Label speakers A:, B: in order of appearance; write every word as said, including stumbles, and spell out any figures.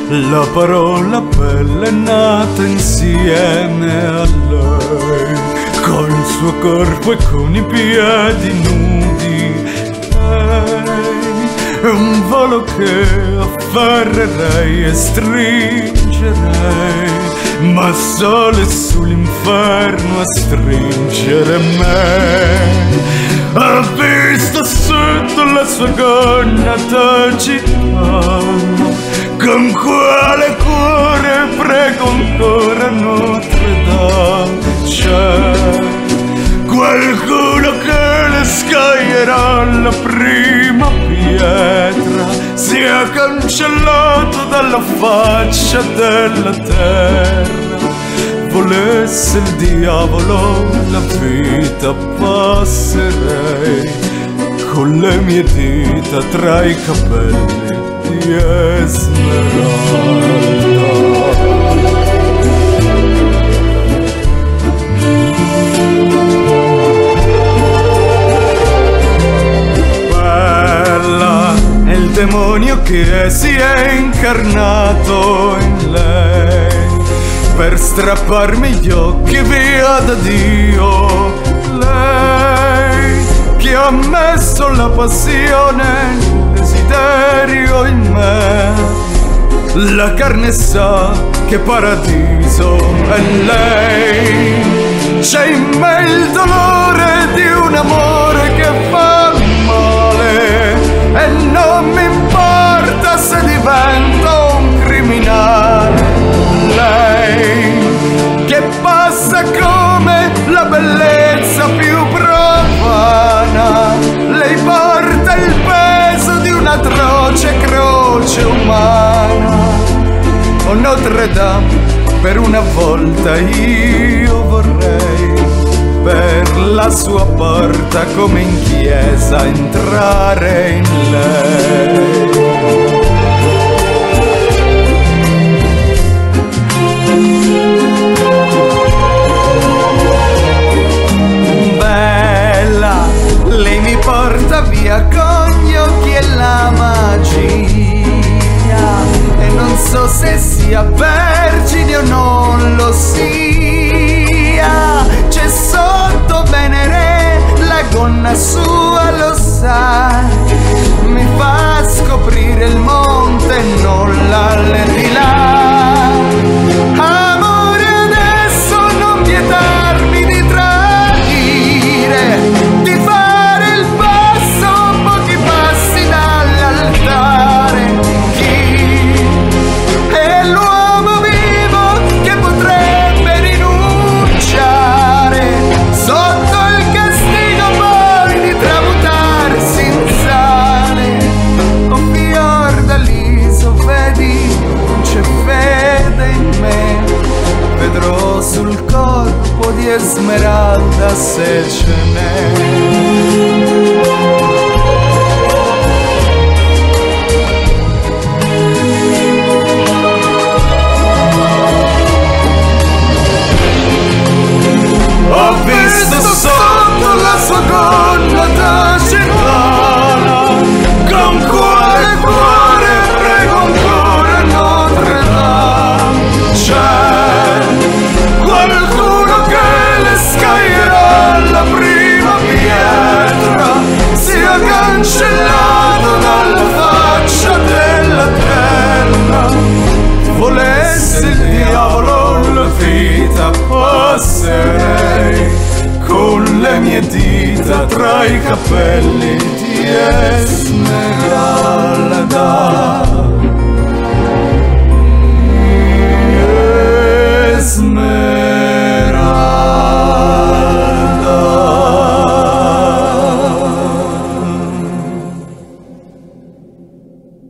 A: La parola bella è nata insieme a lei, col suo corpo e con i piedi nudi. Lei è un volo che afferrerei e stringerei, ma sole sull'inferno a stringere me. Ha visto sotto la sua gonna tacitana, con quale cuore prego ancora Notre Dame. C'è qualcuno che le scaglierà la prima pietra, si è cancellato dalla faccia della terra. Volesse il diavolo la vita passerei, con le mie dita tra i capelli di Esmeralda. Bella è il demonio che si è incarnato in lei, per strapparmi gli occhi via da Dio. Lei che ha messo la passione, il desiderio in me. La carne sa che paradiso è lei. C'è in me il dolore di un amore che fa male, e non mi importa se divento un criminale. Lei che passa come la bellezza più profana, lei porta il peso di un'atroce croce umana. Oh Notre Dame, per una volta io vorrei per la sua porta come in chiesa entrare in lei. Lei mi porta via con gli occhi e la magia, e non so se sia vergine o non lo sia. C'è sotto Venere, la gonna sua lo sa, mi fa scoprire il monte e non l'aldilà. Amore, adesso non vietarmi di tradire, di fare il passo, pochi passi dall'altare. Chi è l'uomo vivo che potrebbe rinunciare sotto il castigo poi di tramutarsi in sale? Oh Fiordaliso, vedi, non c'è fede in me, vedrò sul corpo di Esmeralda se ce n'è. Ho visto sotto la sua gonna tacitana, con quale cuore prego ancora Notre Dame. C'è qualcuno che le scaglierà la prima pietra, si è cancellato dalla faccia della terra. Volesse il diavolo la vita passerei, con le mie dita tra i capelli di Esmeralda. Esmeralda.